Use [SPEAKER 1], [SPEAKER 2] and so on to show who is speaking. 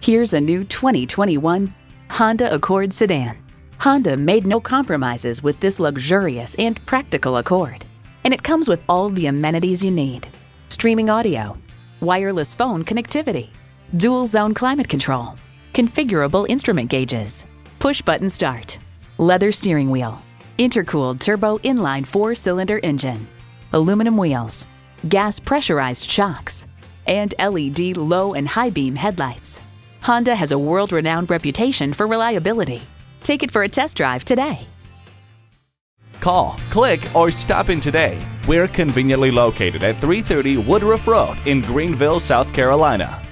[SPEAKER 1] Here's a new 2021 Honda Accord sedan. Honda made no compromises with this luxurious and practical Accord. And it comes with all the amenities you need. Streaming audio, wireless phone connectivity, dual zone climate control, configurable instrument gauges, push-button start, leather steering wheel, intercooled turbo inline 4-cylinder engine, aluminum wheels, gas pressurized shocks, and LED low and high beam headlights. Honda has a world-renowned reputation for reliability. Take it for a test drive today.
[SPEAKER 2] Call, click, or stop in today. We're conveniently located at 330 Woodruff Road in Greenville, South Carolina.